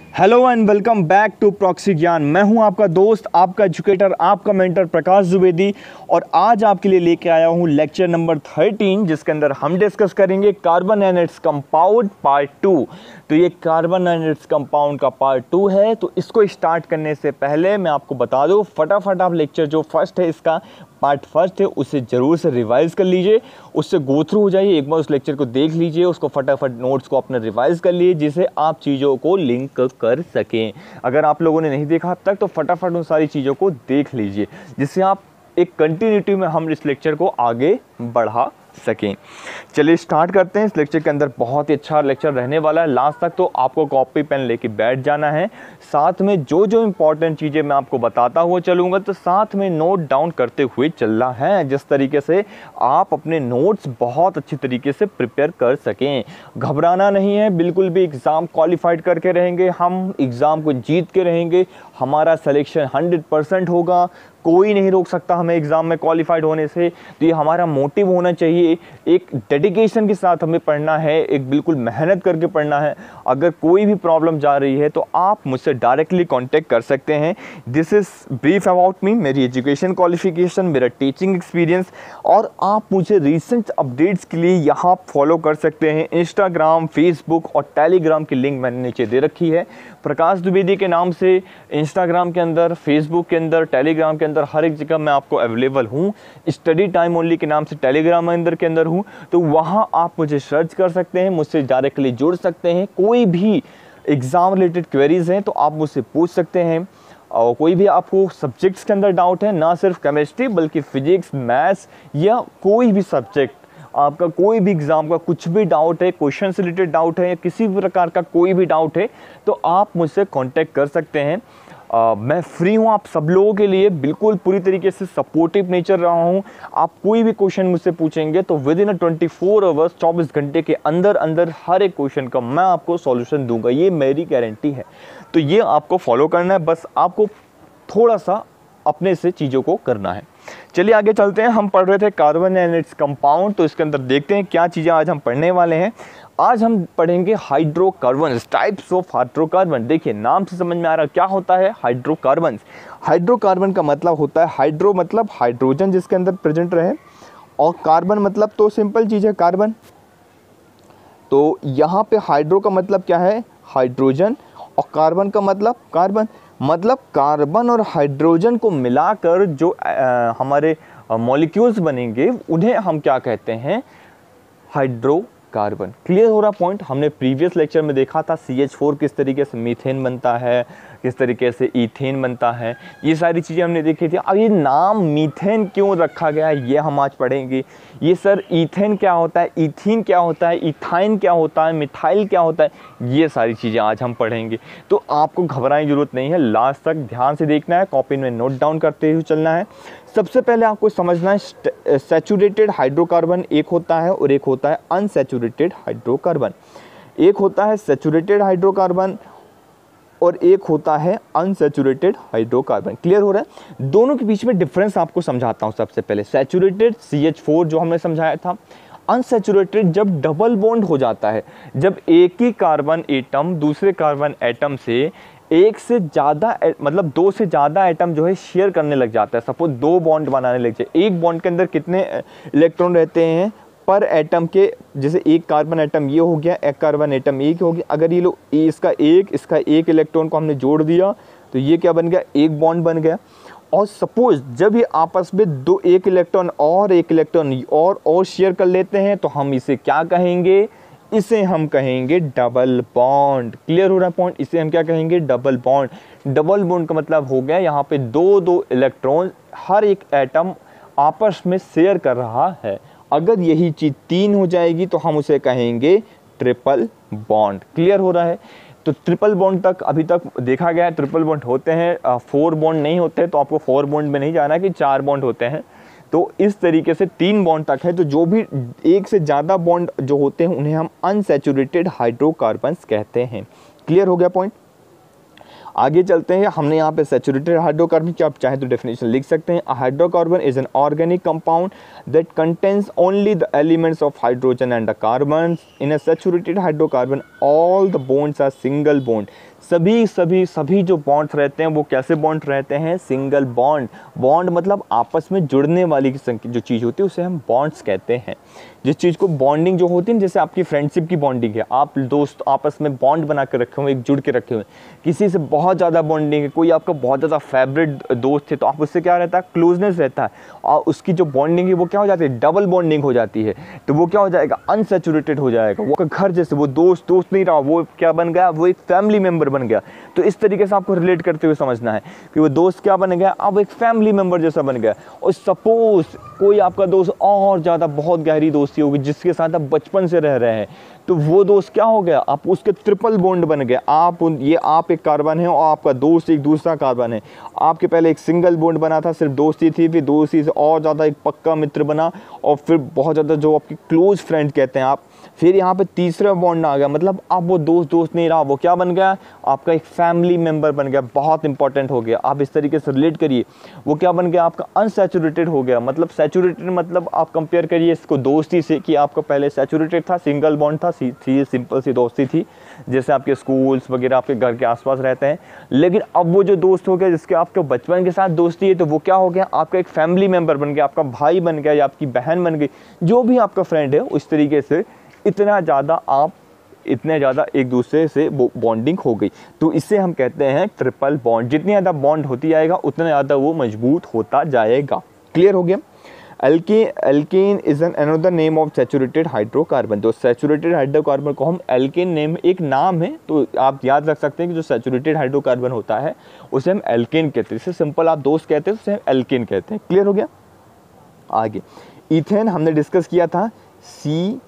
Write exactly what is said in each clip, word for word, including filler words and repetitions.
Hello and welcome back to proxy Gyan. मैं हूं आपका दोस्त, आपका एजुकेटर, आपका मेंटर प्रकाश द्विवेदी और आज आपके लिए लेके आया हूं लेक्चर नंबर थर्टीन, जिसके अंदर हम डिस्कस करेंगे carbon and its compound part two. तो ये कार्बन एंड इट्स कंपाउंड का पार्ट टू है। तो इसको स्टार्ट करने से पहले मैं आपको बता दूं, फटाफट आप लेक्चर जो फर्स्ट है इसका पार्ट फर्स्ट है उसे ज़रूर से रिवाइज़ कर लीजिए, उससे गो थ्रू हो जाइए, एक बार उस लेक्चर को देख लीजिए, उसको फटाफट नोट्स को अपने रिवाइज़ कर लीजिए जिससे आप चीज़ों को लिंक कर सकें। अगर आप लोगों ने नहीं देखा अब तक तो फटाफट उन सारी चीज़ों को देख लीजिए जिससे आप एक कंटिन्यूटी में हम इस लेक्चर को आगे बढ़ा सकें। चलिए स्टार्ट करते हैं। इस लेक्चर के अंदर बहुत ही अच्छा लेक्चर रहने वाला है। लास्ट तक तो आपको कॉपी पेन लेके बैठ जाना है, साथ में जो जो इंपॉर्टेंट चीज़ें मैं आपको बताता हुआ चलूँगा तो साथ में नोट डाउन करते हुए चलना है, जिस तरीके से आप अपने नोट्स बहुत अच्छी तरीके से प्रिपेयर कर सकें। घबराना नहीं है बिल्कुल भी। एग्ज़ाम क्वालिफाइड करके रहेंगे, हम एग्ज़ाम को जीत के रहेंगे, हमारा सिलेक्शन हंड्रेड परसेंट होगा, कोई नहीं रोक सकता हमें एग्ज़ाम में क्वालिफाइड होने से। तो ये हमारा मोटिव होना चाहिए, एक डेडिकेशन के साथ हमें पढ़ना है, एक बिल्कुल मेहनत करके पढ़ना है। अगर कोई भी प्रॉब्लम जा रही है तो आप मुझसे डायरेक्टली कांटेक्ट कर सकते हैं। This is brief about me, मेरी एजुकेशन क्वालिफिकेशन, मेरा टीचिंग एक्सपीरियंस, और आप मुझे रिसेंट अपडेट्स के लिए यहाँ फॉलो कर सकते हैं। इंस्टाग्राम, फेसबुक और टेलीग्राम की लिंक मैंने नीचे दे रखी है। प्रकाश द्विवेदी के नाम से इंस्टाग्राम के अंदर, फेसबुक के अंदर, टेलीग्राम के अंदर हर एक जगह मैं आपको अवेलेबल हूँ। स्टडी टाइम ओनली के नाम से टेलीग्राम अंदर के अंदर हूँ, तो वहाँ आप मुझे सर्च कर सकते हैं, मुझसे डायरेक्टली जुड़ सकते हैं। कोई भी एग्ज़ाम रिलेटेड क्वेरीज हैं तो आप मुझसे पूछ सकते हैं, और कोई भी आपको सब्जेक्ट्स के अंदर डाउट है, ना सिर्फ केमिस्ट्री बल्कि फिजिक्स, मैथ्स या कोई भी सब्जेक्ट, आपका कोई भी एग्ज़ाम का कुछ भी डाउट है, क्वेश्चन से रिलेटेड डाउट है या किसी भी प्रकार का कोई भी डाउट है तो आप मुझसे कांटेक्ट कर सकते हैं। Uh, मैं फ्री हूँ आप सब लोगों के लिए, बिल्कुल पूरी तरीके से सपोर्टिव नेचर रहा हूँ। आप कोई भी क्वेश्चन मुझसे पूछेंगे तो within a twenty four hours, चौबीस घंटे के अंदर अंदर हर एक क्वेश्चन का मैं आपको सॉल्यूशन दूंगा, ये मेरी गारंटी है। तो ये आपको फॉलो करना है, बस आपको थोड़ा सा अपने से चीज़ों को करना है। चलिए आगे चलते हैं। हम पढ़ रहे थे कार्बन एंड इट्स कंपाउंड, तो इसके अंदर देखते हैं क्या चीज़ें आज हम पढ़ने वाले हैं। आज हम पढ़ेंगे हाइड्रोकार्बन्स, टाइप्स ऑफ हाइड्रोकार्बन। देखिए नाम से समझ में आ रहा है क्या होता है हाइड्रोकार्बन्स। हाइड्रोकार्बन का मतलब होता है, हाइड्रो मतलब हाइड्रोजन जिसके अंदर प्रेजेंट रहे, और कार्बन मतलब तो सिंपल चीज़ है कार्बन। तो यहाँ पे हाइड्रो का मतलब क्या है, हाइड्रोजन, और कार्बन का मतलब कार्बन। मतलब कार्बन और हाइड्रोजन को मिलाकर जो आ, हमारे मॉलिक्यूल्स बनेंगे उन्हें हम क्या कहते हैं, हाइड्रोकार्बन। क्लियर हो रहा पॉइंट। हमने प्रीवियस लेक्चर में देखा था सी एच फोर किस तरीके से मीथेन बनता है, किस तरीके से ईथेन बनता है, ये सारी चीज़ें हमने देखी थी। अब ये नाम मीथेन क्यों रखा गया है ये हम आज पढ़ेंगे। ये सर ईथेन क्या होता है, ईथीन क्या होता है, इथाइन क्या होता है, मिथाइल क्या होता है, ये सारी चीज़ें आज हम पढ़ेंगे। तो आपको घबराने की जरूरत नहीं है, लास्ट तक ध्यान से देखना है, कॉपी में नोट डाउन करते हुए चलना है। सबसे पहले आपको समझना है सैचुरेटेड हाइड्रोकार्बन एक होता है और एक होता है अनसैचुरेटेड हाइड्रोकार्बन। एक होता है सैचुरेटेड हाइड्रोकार्बन और एक होता है अनसैचुरेटेड हाइड्रोकार्बन। क्लियर हो रहा है। दोनों के बीच में डिफरेंस आपको समझाता हूं। सबसे पहले सैचुरेटेड सी एच फोर जो हमने समझाया था, अनसैचुरेटेड जब डबल बॉन्ड हो जाता है, जब एक ही कार्बन एटम दूसरे कार्बन एटम से एक से ज़्यादा मतलब दो से ज़्यादा एटम जो है शेयर करने लग जाता है। सपोज दो बॉन्ड बनाने लग जाए, एक बॉन्ड के अंदर कितने इलेक्ट्रॉन रहते हैं पर एटम के, जैसे एक कार्बन एटम ये हो गया, एक कार्बन एटम एक हो गया। अगर ये लो इसका एक इसका एक इलेक्ट्रॉन को हमने जोड़ दिया तो ये क्या बन गया, एक बॉन्ड बन गया। और सपोज जब ये आपस में दो एक इलेक्ट्रॉन और एक इलेक्ट्रॉन और और शेयर कर लेते हैं तो हम इसे क्या कहेंगे, इसे हम कहेंगे डबल बॉन्ड। क्लियर हो रहा है पॉइंट। इसे हम क्या कहेंगे, डबल बॉन्ड। डबल बॉन्ड का मतलब हो गया यहाँ पे दो दो इलेक्ट्रॉन हर एक एटम आपस में शेयर कर रहा है। अगर यही चीज़ तीन हो जाएगी तो हम उसे कहेंगे ट्रिपल बॉन्ड। क्लियर हो रहा है। तो ट्रिपल बॉन्ड तक अभी तक देखा गया है, ट्रिपल बॉन्ड होते हैं, फोर बॉन्ड नहीं होते। तो आपको फोर बॉन्ड में नहीं जाना कि चार बॉन्ड होते हैं। तो इस तरीके से तीन बॉन्ड तक है। तो जो भी एक से ज़्यादा बॉन्ड जो होते हैं उन्हें हम अनसैचुरेटेड हाइड्रोकार्बन्स कहते हैं। क्लियर हो गया पॉइंट। आगे चलते हैं, हमने यहाँ पे सैचुरेटेड हाइड्रोकार्बन की आप चाहे तो डेफिनेशन लिख सकते हैं। Hydrocarbon is an organic compound that contains only the elements of hydrogen and the carbon. In a saturated hydrocarbon all the bonds are single bond. सभी सभी सभी जो बॉन्ड्स रहते हैं वो कैसे बॉन्ड रहते हैं? Single bond. बॉन्ड मतलब आपस में जुड़ने वाली जो चीज़ होती है उसे हम बॉन्ड्स कहते हैं। जिस चीज़ को बॉन्डिंग जो होती है, जैसे आपकी फ्रेंडशिप की बॉन्डिंग है, आप दोस्त आपस में बॉन्ड बना कर रखे हुए, एक जुड़ के रखे हुए। किसी से बहुत ज़्यादा बॉन्डिंग है, कोई आपका बहुत ज़्यादा फेवरेट दोस्त है, तो आप उससे क्या रहता है? क्लोजनेस रहता है, और उसकी जो बॉन्डिंग है वो क्या हो जाती है? डबल बॉन्डिंग हो जाती है। तो वो क्या हो जाएगा? अनसैचुरेटेड हो जाएगा। वो घर जैसे, वो दोस्त दोस्त नहीं रहा, वो क्या बन गया? वो एक फैमिली मेम्बर बन गया। तो इस तरीके से आपको रिलेट करते हुए समझना है कि वो दोस्त क्या बन गया? अब एक फैमिली मेम्बर जैसा बन गया। और सपोज कोई आपका दोस्त और ज़्यादा बहुत गहरी दोस्ती होगी जिसके साथ आप बचपन से रह रहे हैं, तो वो दोस्त क्या हो गया? आप उसके ट्रिपल बॉन्ड बन गए। आप ये आप एक कार्बन है और आपका दोस्त एक दूसरा कार्बन है। आपके पहले एक सिंगल बॉन्ड बना था, सिर्फ दोस्ती थी, फिर दोस्ती से और ज़्यादा एक पक्का मित्र बना, और फिर बहुत ज़्यादा जो आपकी क्लोज फ्रेंड कहते हैं आप, फिर यहाँ पे तीसरा बॉन्ड आ गया। मतलब अब वो दोस्त दोस्त नहीं रहा, वो क्या बन गया? आपका एक फैमिली मेम्बर बन गया। बहुत इंपॉर्टेंट हो गया। आप इस तरीके से रिलेट करिए, वो क्या बन गया? आपका अनसैचुरेटेड हो गया। मतलब सैचुरेटेड मतलब आप कंपेयर करिए इसको दोस्ती से, कि आपका पहले सैचुरेटेड था, सिंगल बॉन्ड था, थी सिंपल सी दोस्ती थी, जैसे आपके स्कूल्स वगैरह आपके घर के आसपास रहते हैं। लेकिन अब वो जो दोस्त हो गया जिसके आपके बचपन के साथ दोस्ती है, तो वो क्या हो गया? आपका एक फैमिली मेम्बर बन गया, आपका भाई बन गया या आपकी बहन बन गई, जो भी आपका फ्रेंड है। उस तरीके से इतना ज़्यादा आप इतने ज़्यादा एक दूसरे से बॉन्डिंग हो गई, तो इससे हम कहते हैं ट्रिपल बॉन्ड। जितनी ज़्यादा बॉन्ड होती जाएगा उतना ज़्यादा वो मजबूत होता जाएगा। क्लियर हो गया? Alkane alkane is an another name of saturated hydrocarbon. तो सैचुरेटेड हाइड्रोकार्बन को हम एल्केन नेम, एक नाम है, तो आप याद रख सकते हैं कि जो सैचुरेटेड हाइड्रोकार्बन होता है उसे हम एल्केन कहते हैं। इससे सिंपल आप दोस्त कहते हैं, उसे हम एल्केन कहते हैं। क्लियर हो गया? आगे इथेन हमने डिस्कस किया था, सी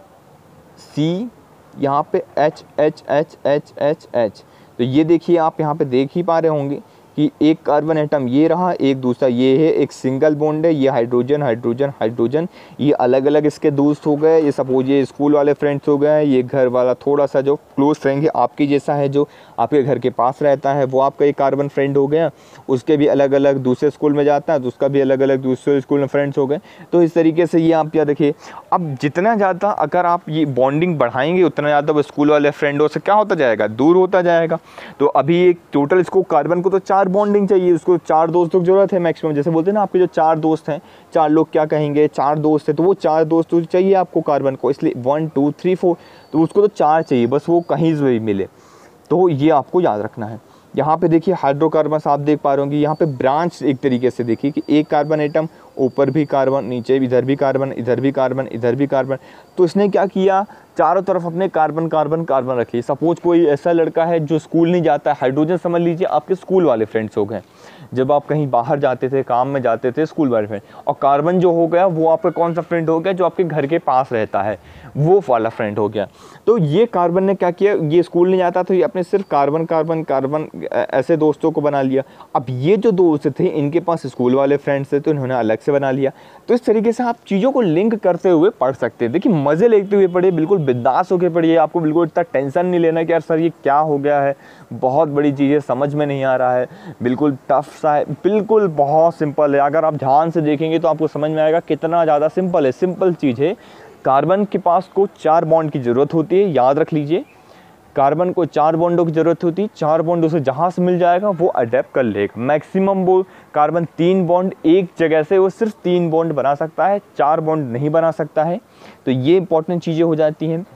सी यहाँ पे H H H H H H. तो ये देखिए, आप यहाँ पे देख ही पा रहे होंगे कि एक कार्बन एटम ये रहा, एक दूसरा ये है, एक सिंगल बॉन्ड है, ये हाइड्रोजन हाइड्रोजन हाइड्रोजन, ये अलग अलग इसके दोस्त हो गए। ये सपोज ये स्कूल वाले फ्रेंड्स हो गए, ये घर वाला थोड़ा सा जो क्लोज फ्रेंड है आपकी जैसा है, जो आपके घर के पास रहता है, वो आपका एक कार्बन फ्रेंड हो गया। उसके भी अलग अलग दूसरे स्कूल में जाता है तो उसका भी अलग अलग दूसरे स्कूल में फ्रेंड्स हो गए। तो इस तरीके से ये आप क्या देखिए, अब जितना ज़्यादा अगर आप ये बॉन्डिंग बढ़ाएंगे उतना ज़्यादा वो स्कूल वाले फ्रेंडों से क्या होता जाएगा? दूर होता जाएगा। तो अभी एक टोटल इसको कार्बन को तो चार बॉन्डिंग चाहिए, उसको चार दोस्तों की जरूरत है मैक्सिमम। जैसे बोलते हैं ना, आपके जो चार दोस्त हैं, चार लोग क्या कहेंगे, चार दोस्त हैं, तो वो चार दोस्त चाहिए आपको कार्बन को, इसलिए वन टू थ्री फोर, तो उसको तो चार चाहिए, बस वो कहीं से भी मिले। तो ये आपको याद रखना है। यहाँ पे देखिए हाइड्रोकार्बन आप देख पा रहे होंगे, यहाँ पे ब्रांच एक तरीके से देखिए कि एक कार्बन एटम, ऊपर भी कार्बन, नीचे इधर भी कार्बन, इधर भी कार्बन, इधर भी कार्बन। तो इसने क्या किया, चारों तरफ अपने कार्बन कार्बन कार्बन रखिए। सपोज कोई ऐसा लड़का है जो स्कूल नहीं जाता है, हाइड्रोजन समझ लीजिए आपके स्कूल वाले फ्रेंड्स हो गए, जब आप कहीं बाहर जाते थे, काम में जाते थे, स्कूल वाले फ्रेंड। और कार्बन जो हो गया वो आपका कौन सा फ्रेंड हो गया? जो आपके घर के पास रहता है, वो वाला फ्रेंड हो गया। तो ये कार्बन ने क्या किया, ये स्कूल नहीं जाता तो ये अपने सिर्फ कार्बन कार्बन कार्बन ऐसे दोस्तों को बना लिया। अब ये जो दोस्त थे इनके पास स्कूल वाले फ्रेंड्स थे तो इन्होंने अलग से बना लिया। तो इस तरीके से आप चीज़ों को लिंक करते हुए पढ़ सकते हैं। देखिए मज़े लेते हुए पढ़िए, बिल्कुल बिंदास होकर पढ़िए। आपको बिल्कुल इतना टेंशन नहीं लेना कि यार सर ये क्या हो गया है, बहुत बड़ी चीज़ है, समझ में नहीं आ रहा है, बिल्कुल टफ सा है। बिल्कुल बहुत सिंपल है। अगर आप ध्यान से देखेंगे तो आपको समझ में आएगा कितना ज़्यादा सिंपल है। सिंपल चीज़ है। कार्बन के पास को चार बॉन्ड की ज़रूरत होती है, याद रख लीजिए। कार्बन को चार बॉन्डों की ज़रूरत होती है। चार बॉन्डों से जहाँ से मिल जाएगा वो अडेप्ट कर लेगा। मैक्सिमम वो कार्बन तीन बॉन्ड एक जगह से वो सिर्फ तीन बॉन्ड बना सकता है, चार बॉन्ड नहीं बना सकता है। तो ये इंपॉर्टेंट चीज़ें हो जाती हैं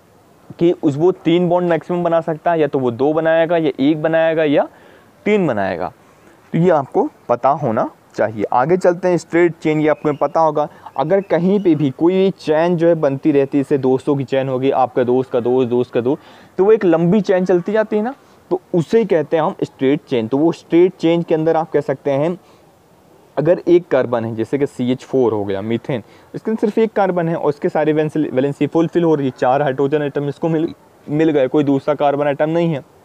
कि उस वो तीन बॉन्ड मैक्सिमम बना सकता है, या तो वो दो बनाएगा, या एक बनाएगा, या तीन बनाएगा। तो ये आपको पता होना चाहिए। आगे चलते हैं, स्ट्रेट चेन, ये आपको पता होगा। अगर कहीं पे भी कोई चैन जो है बनती रहती है, जैसे दोस्तों की चैन होगी, आपका दोस्त का दोस्त, दोस्त का दोस्त, तो वो एक लंबी चैन चलती जाती है ना, तो उसे ही कहते हैं हम स्ट्रेट चेन। तो वो स्ट्रेट चेन के अंदर आप कह सकते हैं, अगर एक कार्बन है, जैसे कि सी एच फोर हो गया, मीथेन, इसके अंदर सिर्फ एक कार्बन है और इसके सारे वैलेंसी फुलफिल हो रही है, चार हाइड्रोजन एटम इसको मिल मिल गए, कोई दूसरा कार्बन एटम नहीं है,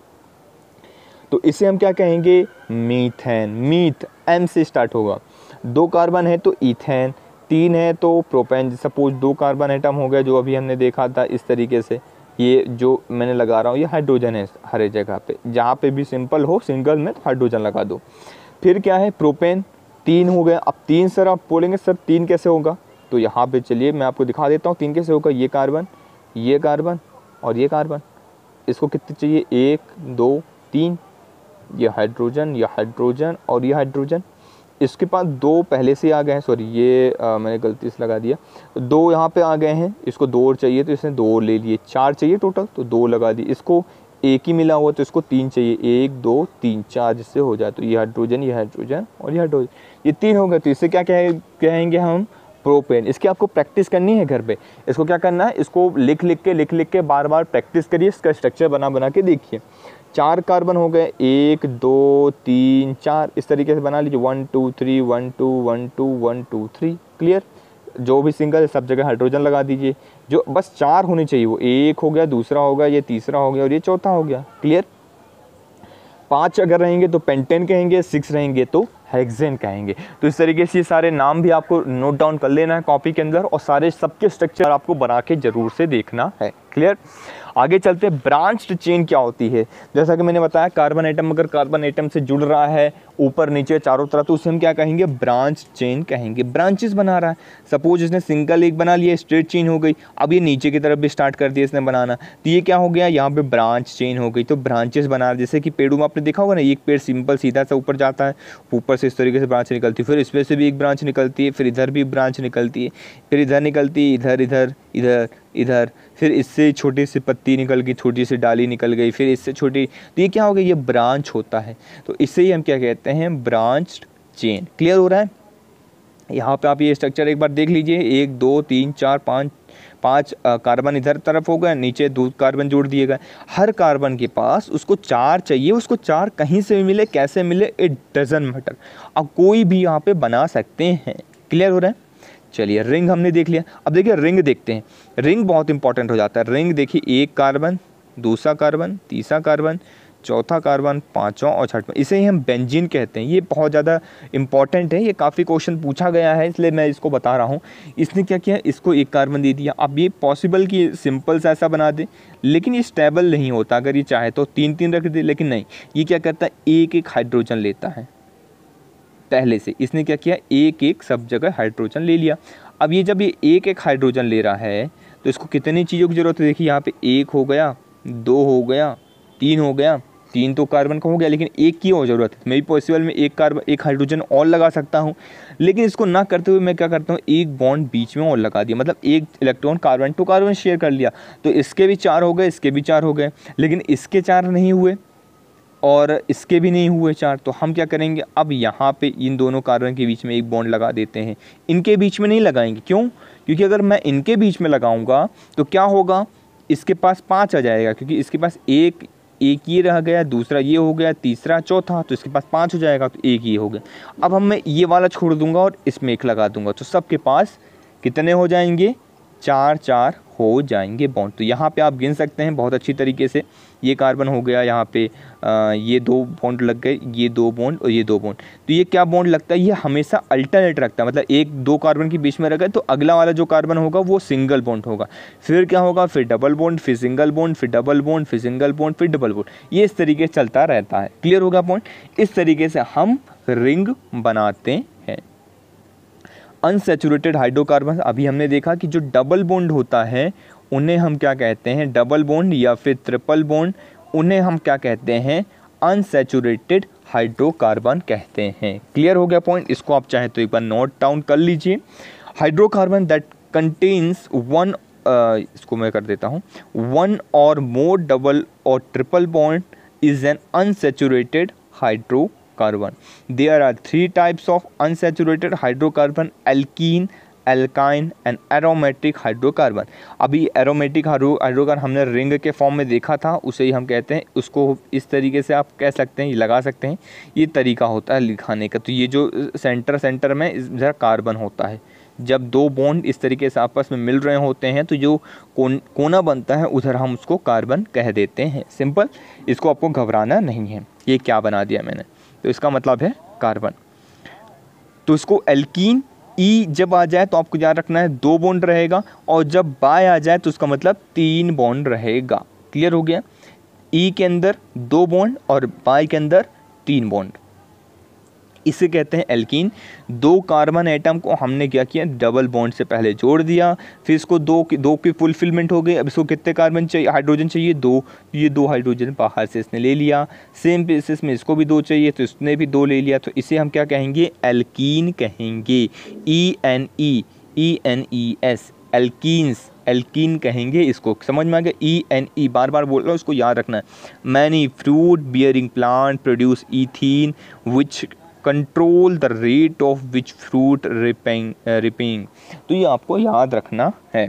तो इसे हम क्या कहेंगे? मीथेन। मीथ एम से स्टार्ट होगा। दो कार्बन है तो इथेन, तीन है तो प्रोपेन। सपोज दो कार्बन एटम हो गया जो अभी हमने देखा था इस तरीके से, ये जो मैंने लगा रहा हूँ ये हाइड्रोजन है हर एक जगह पे, जहाँ पे भी सिंपल हो सिंगल में तो हाइड्रोजन लगा दो। फिर क्या है प्रोपेन, तीन हो गया। अब तीन सर आप बोलेंगे सर तीन कैसे होगा, तो यहाँ पे चलिए मैं आपको दिखा देता हूँ तीन कैसे होगा। ये कार्बन, ये कार्बन और ये कार्बन, इसको कितने चाहिए, एक दो तीन, ये हाइड्रोजन, ये हाइड्रोजन और ये हाइड्रोजन। इसके पास दो पहले से आ गए हैं, सॉरी ये आ, मैंने गलती से लगा दिया, तो दो यहाँ पे आ गए हैं, इसको दो और चाहिए तो इसने दो और ले लिए, चार चाहिए टोटल तो दो लगा दिए। इसको एक ही मिला हुआ तो इसको तीन चाहिए, एक दो तीन चार, जिससे हो जाए तो ये हाइड्रोजन, ये हाइड्रोजन और ये हाइड्रोजन, ये तीन हो गए। तो इससे क्या कहे कहेंगे हम प्रोपेन। इसकी आपको प्रैक्टिस करनी है घर पे। इसको क्या करना है, इसको लिख लिख के लिख लिख के बार बार प्रैक्टिस करिए, इसका स्ट्रक्चर बना बना के देखिए। चार कार्बन हो गए, एक दो तीन चार, इस तरीके से बना लीजिए, one two three one two one two one two three, clear. जो भी सिंगल सब जगह हाइड्रोजन लगा दीजिए। जो बस चार होने चाहिए, वो एक हो गया, दूसरा हो गया, ये तीसरा हो गया और ये चौथा हो गया, क्लियर। पाँच अगर रहेंगे तो पेंटेन कहेंगे, सिक्स रहेंगे तो हेक्सेन कहेंगे। तो इस तरीके से सारे नाम भी आपको नोट डाउन कर लेना है कॉपी के अंदर, और सारे सबके स्ट्रक्चर आपको बना के जरूर से देखना है, क्लियर। आगे चलते हैं, ब्रांच्ड चेन क्या होती है। जैसा कि मैंने बताया कार्बन एटम अगर कार्बन एटम से जुड़ रहा है ऊपर नीचे चारों तरफ, तो उसे हम क्या कहेंगे, ब्रांच चेन कहेंगे। ब्रांचेस बना रहा है, सपोज इसने सिंगल एक बना लिया, स्ट्रेट चेन हो गई, अब ये नीचे की तरफ भी स्टार्ट कर दिया इसने बनाना, तो ये क्या हो गया, यहाँ पे ब्रांच चेन हो गई। तो ब्रांचेस बना रहा है, जैसे कि पेड़ों में आपने देखा होगा ना, एक पेड़ सिंपल सीधा सा ऊपर जाता है, ऊपर से इस तरीके से ब्रांच निकलती है, फिर इसमें से भी एक ब्रांच निकलती है, फिर इधर भी ब्रांच निकलती है, फिर इधर निकलती है, इधर इधर इधर इधर, फिर इससे छोटी सी पत्ती निकल गई, छोटी सी डाली निकल गई, फिर इससे छोटी, तो ये क्या हो गया, ये ब्रांच होता है। तो इससे ही हम क्या कहते हैं, ब्रांच्ड चेन। क्लियर हो रहा है। यहाँ पे आप ये स्ट्रक्चर एक बार देख लीजिए, एक दो तीन चार पाँच पाँच कार्बन इधर तरफ हो गए, नीचे दो कार्बन जोड़ दिए गए। हर कार्बन के पास उसको चार चाहिए, उसको चार कहीं से भी मिले, कैसे मिले, इट डजंट मैटर, अब कोई भी यहाँ पे बना सकते हैं। क्लियर हो रहा है। चलिए रिंग हमने देख लिया, अब देखिए रिंग देखते हैं। रिंग बहुत इंपॉर्टेंट हो जाता है। रिंग देखिए, एक कार्बन, दूसरा कार्बन, तीसरा कार्बन, चौथा कार्बन, पांचवा और छठवां, इसे ही हम बेंजीन कहते हैं। ये बहुत ज़्यादा इंपॉर्टेंट है, ये काफ़ी क्वेश्चन पूछा गया है, इसलिए मैं इसको बता रहा हूँ। इसने क्या किया, इसको एक कार्बन दे दिया। अब ये पॉसिबल कि सिंपल सा ऐसा बना दे, लेकिन ये स्टेबल नहीं होता। अगर ये चाहे तो तीन तीन रख दे, लेकिन नहीं, ये क्या करता है, एक एक हाइड्रोजन लेता है पहले से। इसने क्या किया, एक एक सब जगह हाइड्रोजन ले लिया। अब ये जब ये एक एक हाइड्रोजन ले रहा है तो इसको कितनी चीज़ों की ज़रूरत है, देखिए यहाँ पे एक हो गया, दो हो गया, तीन हो गया, तीन तो कार्बन का हो गया, लेकिन एक की और ज़रूरत है। मैं भी पॉसिबल में एक कार्बन एक हाइड्रोजन और लगा सकता हूँ, लेकिन इसको ना करते हुए मैं क्या करता हूँ, एक बॉन्ड बीच में और लगा दिया, मतलब एक electron carbon to carbon share कर लिया। तो इसके भी चार हो गए, इसके भी चार हो गए, लेकिन इसके चार नहीं हुए और इसके भी नहीं हुए चार। तो हम क्या करेंगे, अब यहाँ पे इन दोनों कार्बन के बीच में एक बॉन्ड लगा देते हैं। इनके बीच में नहीं लगाएंगे, क्यों, क्योंकि अगर मैं इनके बीच में लगाऊंगा तो क्या होगा, इसके पास पाँच आ जाएगा, क्योंकि इसके पास एक एक ये रह गया, दूसरा ये हो गया, तीसरा चौथा, तो इसके पास पाँच हो जाएगा, तो एक ये हो गया। अब हम मैं ये वाला छोड़ दूंगा और इसमें एक लगा दूंगा, तो सबके पास कितने हो जाएंगे, चार चार हो जाएंगे बॉन्ड। तो यहाँ पे आप गिन सकते हैं बहुत अच्छी तरीके से। ये कार्बन हो गया, यहाँ पे आ, ये दो बॉन्ड लग गए, ये दो बॉन्ड और ये दो बॉन्ड। तो ये क्या बॉन्ड लगता है, ये हमेशा अल्टरनेट रखता है, मतलब एक दो कार्बन के बीच में रह गए तो अगला वाला जो कार्बन होगा वो सिंगल बॉन्ड होगा, फिर क्या होगा, फिर डबल बॉन्ड, फिर सिंगल बॉन्ड, फिर डबल बॉन्ड, फिर सिंगल बॉन्ड, फिर डबल बॉन्ड, ये इस तरीके से चलता रहता है। क्लियर होगा पॉइंट। इस तरीके से हम रिंग बनाते हैं। अनसैचुरेटेड हाइड्रोकार्बन, अभी हमने देखा कि जो डबल बॉन्ड होता है उन्हें हम क्या कहते हैं, डबल बॉन्ड या फिर ट्रिपल बॉन्ड, उन्हें हम क्या कहते हैं, अनसैचुरेटेड हाइड्रोकार्बन कहते हैं। क्लियर हो गया पॉइंट। इसको आप चाहे तो एक बार नोट डाउन कर लीजिए। हाइड्रोकार्बन दैट कंटेन्स वन, इसको मैं कर देता हूँ, one or more double or triple bond is an unsaturated hydro carbon. There are three types of unsaturated hydrocarbon: alkene, alkyne and aromatic hydrocarbon. अभी aromatic हाइड्रोकार्बन हमने ring के form में देखा था, उसे ही हम कहते हैं, उसको इस तरीके से आप कह सकते हैं, ये लगा सकते हैं, ये तरीका होता है लिखाने का। तो ये जो सेंटर सेंटर में इधर कार्बन होता है, जब दो बॉन्ड इस तरीके से आपस में मिल रहे होते हैं तो जो कोन कोना बनता है उधर हम उसको कार्बन कह देते हैं। सिंपल, इसको आपको घबराना नहीं है। ये क्या बना दिया मैंने, तो इसका मतलब है कार्बन। तो इसको एल्कीन ई जब आ जाए तो आपको याद रखना है दो बॉन्ड रहेगा, और जब बाय आ जाए तो उसका मतलब तीन बॉन्ड रहेगा। क्लियर हो गया? ई के अंदर दो बॉन्ड और बाय के अंदर तीन बॉन्ड, इसे कहते हैं एल्कीन। दो कार्बन एटम को हमने क्या किया, डबल बॉन्ड से पहले जोड़ दिया, फिर इसको दो की दो की फुलफिलमेंट हो गई। अब इसको कितने कार्बन चाहिए, हाइड्रोजन चाहिए दो, ये दो हाइड्रोजन बाहर से इसने ले लिया। सेम बेसिस में इसको भी दो चाहिए तो इसने भी दो ले लिया, तो इसे हम क्या कहेंगे, एल्कीन कहेंगे। E N E E N E S, alkenes, alkene कहेंगे इसको। समझ में आ गया? ई एन ई, बार बार बोल रहा हूँ, इसको याद रखना है। Many fruit bearing plant produce ethene which control the rate of which fruit ripening ripening तो ये आपको याद रखना है।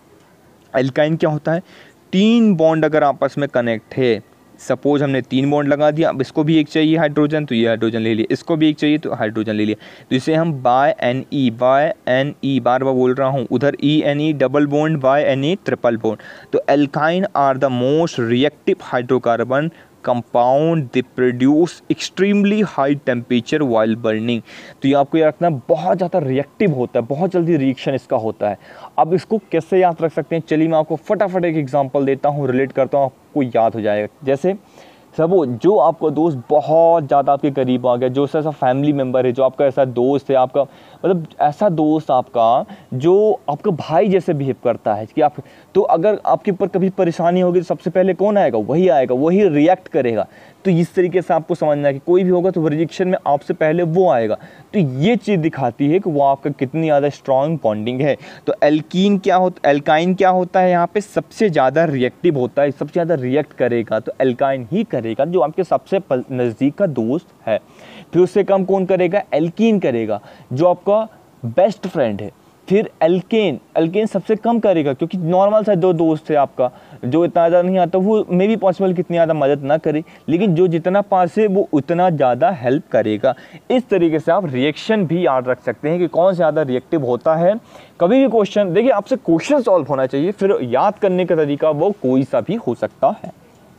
एल्काइन क्या होता है, तीन बॉन्ड अगर आपस में कनेक्ट है, सपोज हमने तीन बॉन्ड लगा दिया, अब इसको भी एक चाहिए हाइड्रोजन तो ये हाइड्रोजन ले लिया, इसको भी एक चाहिए तो हाइड्रोजन ले लिया, तो इसे हम by N E, by N E, बार बार बोल रहा हूँ, उधर E N E double bond, by N E triple bond. तो alkyne are the most reactive hydrocarbon compound, they produce extremely high temperature while burning. तो ये आपको याद रखना, बहुत ज़्यादा रिएक्टिव होता है, बहुत जल्दी रिएक्शन इसका होता है। अब इसको कैसे याद रख सकते हैं, चलिए मैं आपको फटाफट एक एग्जांपल देता हूँ, रिलेट करता हूँ, आपको याद हो जाएगा। जैसे सब जो आपका दोस्त बहुत ज़्यादा आपके करीब आ गया, जो ऐसा फैमिली मेम्बर है, जो आपका ऐसा दोस्त है, आपका मतलब ऐसा दोस्त आपका जो आपका भाई जैसे बिहेव करता है कि आप, तो अगर आपके ऊपर कभी परेशानी होगी तो सबसे पहले कौन आएगा, वही आएगा, वही रिएक्ट करेगा। तो इस तरीके से आपको समझना है कि कोई भी होगा तो रिएक्शन में आपसे पहले वो आएगा। तो ये चीज़ दिखाती है कि वो आपका कितनी ज़्यादा स्ट्रॉन्ग बॉन्डिंग है। तो एल्कीन क्या होता, एल्काइन क्या होता है, यहाँ पे सबसे ज़्यादा रिएक्टिव होता है, सबसे ज़्यादा रिएक्ट करेगा तो एल्काइन ही करेगा, जो आपके सबसे नज़दीक का दोस्त है। फिर उससे कम कौन करेगा, एल्कीन करेगा, जो आपका बेस्ट फ्रेंड है। फिर एल्केन, एल्केन सबसे कम करेगा, क्योंकि नॉर्मल सा दो दोस्त है आपका, जो इतना ज़्यादा नहीं आता, वो मे भी पॉसिबल कितनी ज़्यादा मदद ना करे, लेकिन जो जितना पास है वो उतना ज़्यादा हेल्प करेगा। इस तरीके से आप रिएक्शन भी याद रख सकते हैं कि कौन ज़्यादा रिएक्टिव होता है। कभी भी क्वेश्चन देखिए, आपसे क्वेश्चन सॉल्व होना चाहिए, फिर याद करने का तरीका वो कोई सा भी हो सकता है,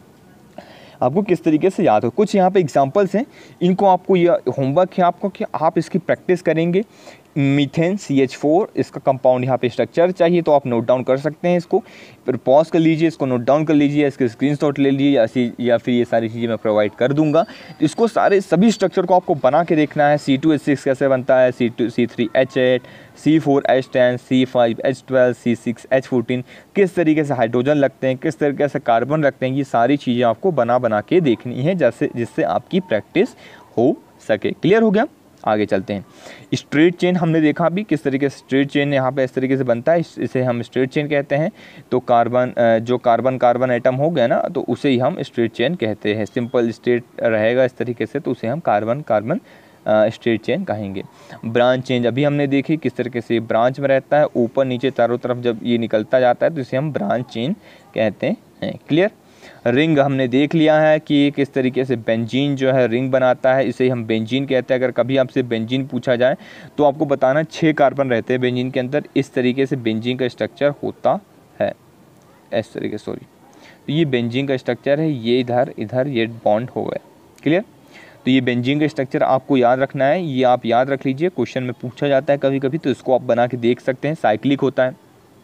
आपको किस तरीके से याद हो। कुछ यहाँ पे एग्जांपल्स हैं, इनको आपको यह होमवर्क है आपको कि आप इसकी प्रैक्टिस करेंगे। मीथेन सी एच फोर, इसका कंपाउंड यहाँ पे स्ट्रक्चर चाहिए तो आप नोट डाउन कर सकते हैं इसको, फिर पॉज कर लीजिए, इसको नोट डाउन कर लीजिए, इसके स्क्रीनशॉट ले लीजिए, या, या फिर ये सारी चीज़ें मैं प्रोवाइड कर दूंगा। तो इसको सारे सभी स्ट्रक्चर को आपको बना के देखना है। सी टू एच सिक्स कैसे बनता है, C two C three H eight, C four H ten, C five H twelve, C six H fourteen, किस तरीके से हाइड्रोजन लगते हैं, किस तरीके से कार्बन रखते हैं, ये सारी चीज़ें आपको बना बना के देखनी है, जैसे जिससे आपकी प्रैक्टिस हो सके। क्लियर हो गया? आगे चलते हैं। स्ट्रेट चेन हमने देखा भी किस तरीके से स्ट्रेट चेन यहाँ पे इस तरीके से बनता है, इसे हम स्ट्रेट चेन कहते हैं। तो कार्बन जो कार्बन कार्बन एटम हो गया ना, तो उसे ही हम स्ट्रेट चेन कहते हैं। सिंपल स्ट्रेट रहेगा इस तरीके से तो उसे हम कार्बन कार्बन स्ट्रेट चेन कहेंगे। ब्रांच चेंज अभी हमने देखी किस तरीके से ब्रांच में रहता है, ऊपर नीचे चारों तरफ जब ये निकलता जाता है तो इसे हम ब्रांच चेन कहते हैं। क्लियर? रिंग हमने देख लिया है कि किस तरीके से बेंजीन जो है रिंग बनाता है, इसे हम बेंजीन कहते हैं। अगर कभी आपसे बेंजीन पूछा जाए तो आपको बताना छः कार्बन रहते हैं बेंजीन के अंदर, इस तरीके से बेंजीन का स्ट्रक्चर होता है, इस तरीके सॉरी तो ये बेंजीन का स्ट्रक्चर है, ये इधर इधर ये बॉन्ड हो गया। क्लियर? तो ये बेंजीन का स्ट्रक्चर आपको याद रखना है, ये आप याद रख लीजिए, क्वेश्चन में पूछा जाता है कभी कभी, तो इसको आप बना के देख सकते हैं। साइक्लिक होता है,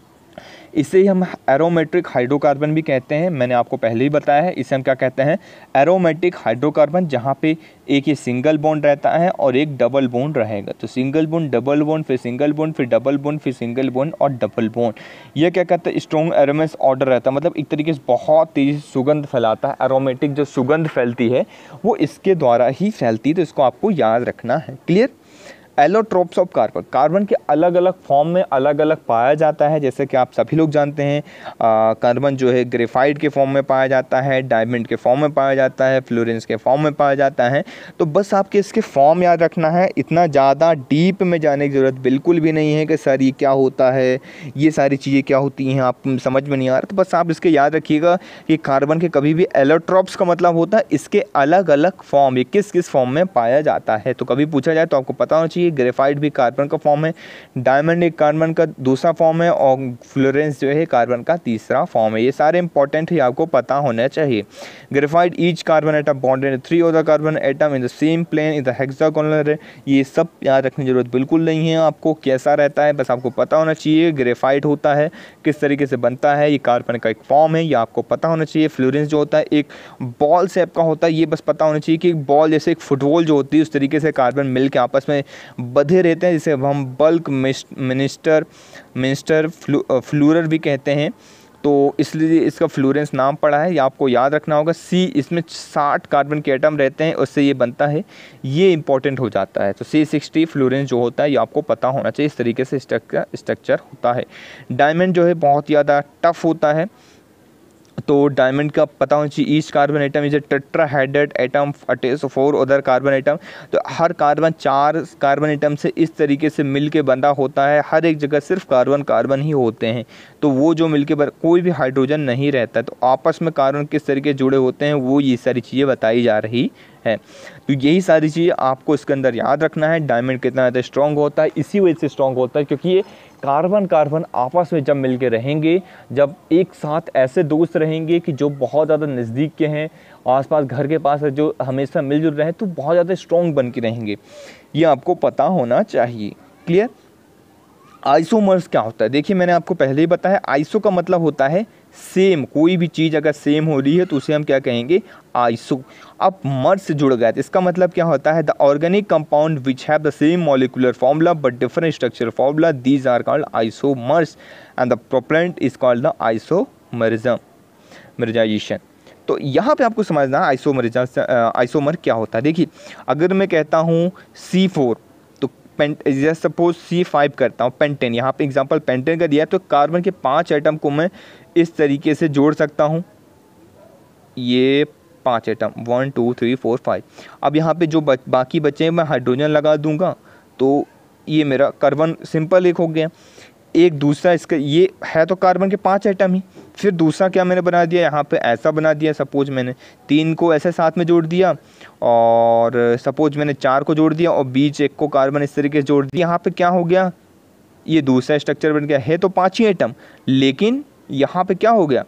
इसे ही हम एरोमेट्रिक हाइड्रोकार्बन भी कहते हैं, मैंने आपको पहले ही बताया है। इसे हम क्या कहते हैं, एरोमेटिक हाइड्रोकार्बन, जहाँ पे एक ये सिंगल बॉन्ड रहता है और एक डबल बॉन्ड रहेगा। तो सिंगल बॉन्ड, डबल बॉन्ड, फिर सिंगल बॉन्ड, फिर डबल बॉन्ड, फिर सिंगल बॉन्ड और डबल बॉन्ड। ये क्या कहते हैं, स्ट्रॉन्ग एरोमेस ऑर्डर रहता है, मतलब एक तरीके से बहुत तेज़ी से सुगंध फैलाता है। एरोमेटिक जो सुगंध फैलती है वो इसके द्वारा ही फैलती है, तो इसको आपको याद रखना है। Clear? Allotropes of carbon, carbon के अलग अलग फॉर्म में अलग अलग पाया जाता है, जैसे कि आप सभी लोग जानते हैं। कार्बन जो है ग्रेफाइट के फॉर्म में पाया जाता है, डायमंड के फॉर्म में पाया जाता है, फ्लोरेंस के फॉर्म में पाया जाता है। तो बस आपके इसके फॉर्म याद रखना है, इतना ज़्यादा डीप में जाने की ज़रूरत बिल्कुल भी नहीं है कि सर ये क्या होता है, ये सारी चीज़ें क्या होती हैं, आप समझ में नहीं आ रहा। तो बस आप इसके याद रखिएगा कि कार्बन के कभी भी एलोट्रोप्स का मतलब होता है इसके अलग अलग फॉर्म, ये किस किस फॉर्म में पाया जाता है। तो कभी पूछा जाए तो आपको पता होना चाहिए चाहिए। ग्रेफाइट भी कार्बन का फॉर्म है, डायमंड एक कार्बन का दूसरा फॉर्म है और फ्लोरेंस जो है कार्बन का तीसरा फॉर्म है। ये सारे इंपॉर्टेंट ही आपको पता होना चाहिए। Graphite each carbon atom bonded three of the carbon atom in the same plane in the hexagonal है। ये सब याद रखने की जरूरत बिल्कुल नहीं है आपको। कैसा रहता है बस आपको पता होना चाहिए। ग्रेफाइट होता है किस तरीके से बनता है, ये कार्बन का एक फॉर्म है, ये आपको पता होना चाहिए। फ्लोरेंस जो होता है एक बॉल शेप का होता है, ये बस पता होना चाहिए कि एक बॉल जैसे एक फुटबॉल जो होती है उस तरीके से कार्बन मिल के आपस में बधे रहते हैं, जिसे हम बल्क मिनिस्टर मिनिस्टर फ्लूरर भी कहते हैं, तो इसलिए इसका फ्लोरेंस नाम पड़ा है। ये आपको याद रखना होगा। सी इसमें साठ कार्बन के एटम रहते हैं, उससे ये बनता है, ये इंपॉर्टेंट हो जाता है। तो सी सिक्सटी फ्लोरेंस जो होता है ये आपको पता होना चाहिए। इस तरीके से स्ट्रक्चर स्ट्रक्चर होता है। डायमंड जो है बहुत ज़्यादा टफ होता है, तो डायमंड का पता होना चाहिए। Each carbon atom is a tetrahedral atom attach four other carbon atom. तो हर कार्बन चार कार्बन एटम से इस तरीके से मिल के बंधा होता है। हर एक जगह सिर्फ कार्बन कार्बन ही होते हैं, तो वो जो मिल के कोई भी हाइड्रोजन नहीं रहता है। तो आपस में कार्बन किस तरीके जुड़े होते हैं वो ये सारी चीज़ें बताई जा रही है। तो यही सारी चीज़ें आपको इसके अंदर याद रखना है। डायमंड कितना ज़्यादा स्ट्रॉन्ग होता है, इसी वजह से स्ट्रॉन्ग होता है क्योंकि ये कार्बन कार्बन आपस में जब मिल के रहेंगे, जब एक साथ ऐसे दोस्त रहेंगे कि जो बहुत ज़्यादा नज़दीक के हैं, आसपास घर के पास है, जो हमेशा मिलजुल रहे हैं, तो बहुत ज़्यादा स्ट्रॉन्ग बन के रहेंगे। ये आपको पता होना चाहिए। क्लियर। आइसोमर्स क्या होता है, देखिए मैंने आपको पहले ही बताया। आइसो का मतलब होता है सेम। कोई भी चीज़ अगर सेम हो रही है तो उसे हम क्या कहेंगे, आइसो। अब मर्स से जुड़ गया तो इसका मतलब क्या होता है, the organic compound which have the same molecular formula but different structure formula, these are called isomers and the propellant is called the isomerism मर्जाइजेशन। तो यहाँ पे आपको समझना है आइसोमरिज्म आइसोमर क्या होता है। देखिए अगर मैं कहता हूँ सी फोर तो पेंट सपोज सी फाइव करता हूँ पेंटेन, यहाँ पे एग्जांपल पेंटेन का दिया है, तो कार्बन के पांच एटम को मैं इस तरीके से जोड़ सकता हूँ। ये पांच atom one two three four five. अब यहाँ पे जो बच, बाकी बचे हैं मैं हाइड्रोजन लगा दूंगा तो ये मेरा कार्बन सिंपल एक हो गया। एक दूसरा इसका ये है तो कार्बन के पांच एटम ही, फिर दूसरा क्या मैंने बना दिया, यहाँ पे ऐसा बना दिया। सपोज मैंने तीन को ऐसे साथ में जोड़ दिया और सपोज मैंने चार को जोड़ दिया और बीच एक को कार्बन इस तरीके से जोड़ दिया। यहाँ पे क्या हो गया, ये दूसरा स्ट्रक्चर बन गया। है तो पाँच ही एटम, लेकिन यहाँ पे क्या हो गया,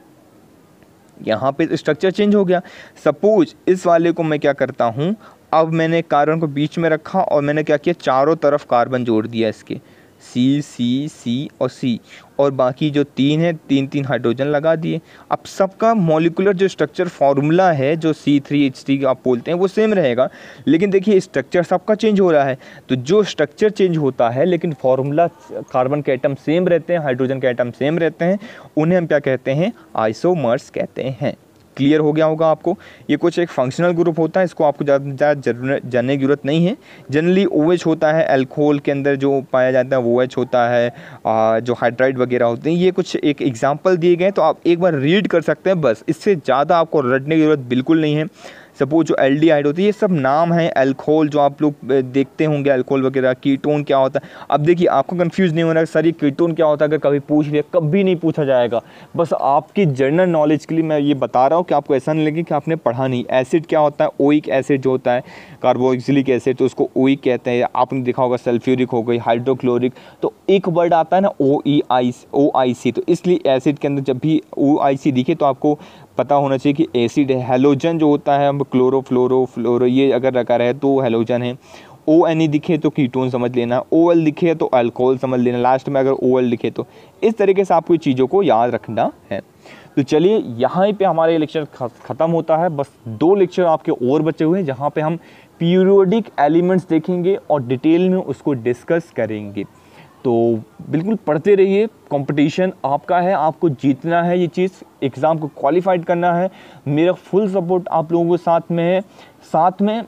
यहाँ पे स्ट्रक्चर चेंज हो गया। सपोज इस वाले को मैं क्या करता हूँ, अब मैंने कार्बन को बीच में रखा और मैंने क्या किया, चारों तरफ कार्बन जोड़ दिया इसके, सी सी सी और सी, और बाकी जो तीन है तीन तीन हाइड्रोजन लगा दिए। अब सबका मॉलिक्यूलर जो स्ट्रक्चर फार्मूला है जो सी थ्री एच थ्री आप बोलते हैं वो सेम रहेगा, लेकिन देखिए स्ट्रक्चर सबका चेंज हो रहा है। तो जो स्ट्रक्चर चेंज होता है लेकिन फार्मूला कार्बन के एटम सेम रहते हैं, हाइड्रोजन के एटम सेम रहते हैं, उन्हें हम क्या कहते हैं, आइसोमर्स कहते हैं। क्लियर हो गया होगा आपको। ये कुछ एक फंक्शनल ग्रुप होता है, इसको आपको ज़्यादा जानने की जरूरत नहीं है। जनरली ओ एच होता है, अल्कोहल के अंदर जो पाया जाता है वो एच होता है, आ, जो हाइड्राइड वगैरह होते हैं। ये कुछ एक एग्जांपल दिए गए तो आप एक बार रीड कर सकते हैं, बस इससे ज़्यादा आपको रटने की जरूरत बिल्कुल नहीं है। सपोज जो एल्डिहाइड होती है, ये सब नाम है। अल्कोहल जो आप लोग देखते होंगे, अल्कोहल वगैरह। कीटोन क्या होता है, अब देखिए आपको कंफ्यूज नहीं होना सर ये कीटोन क्या होता है, अगर कभी पूछ लिया, कभी नहीं पूछा जाएगा। बस आपकी जनरल नॉलेज के लिए मैं ये बता रहा हूँ कि आपको ऐसा नहीं लगे कि आपने पढ़ा नहीं। एसिड क्या होता है, ओइक एसिड जो होता है, कार्बोक्सिलिक एसिड, तो उसको ओइक कहते हैं। आपने देखा होगा सल्फ्यूरिक हो गई, हाइड्रोक्लोरिक, तो एक वर्ड आता है ना ओ ई आई ओ आई सी, तो इसलिए एसिड के अंदर जब भी ओ आई सी दिखे तो आपको पता होना चाहिए कि एसिड है। हेलोजन जो होता है, अब क्लोरो फ्लोरो फ्लोरो ये अगर रखा रहे तो हेलोजन है। ओ एन ई दिखे तो कीटोन समझ लेना, ओ एल दिखे तो अल्कोहल समझ लेना, लास्ट में अगर ओ एल दिखे तो। इस तरीके से आपको चीज़ों को याद रखना है। तो चलिए यहाँ पे हमारा ये लेक्चर ख़त्म होता है। बस दो लेक्चर आपके और बचे हुए हैं जहाँ पे हम पीरियोडिक एलिमेंट्स देखेंगे और डिटेल में उसको डिस्कस करेंगे। तो बिल्कुल पढ़ते रहिए, कंपटीशन आपका है, आपको जीतना है, ये चीज़ एग्ज़ाम को क्वालिफाइड करना है। मेरा फुल सपोर्ट आप लोगों के साथ में है। साथ में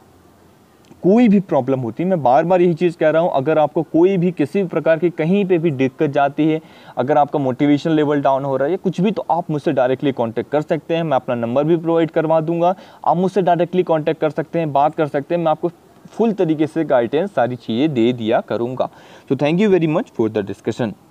कोई भी प्रॉब्लम होती है, मैं बार बार यही चीज़ कह रहा हूँ, अगर आपको कोई भी किसी भी प्रकार की कहीं पे भी दिक्कत जाती है, अगर आपका मोटिवेशन लेवल डाउन हो रहा है या कुछ भी, तो आप मुझसे डायरेक्टली कांटेक्ट कर सकते हैं। मैं अपना नंबर भी प्रोवाइड करवा दूंगा, आप मुझसे डायरेक्टली कांटेक्ट कर सकते हैं, बात कर सकते हैं। मैं आपको फुल तरीके से गाइडेंस सारी चीज़ें दे दिया करूँगा। So thank you very much for the discussion.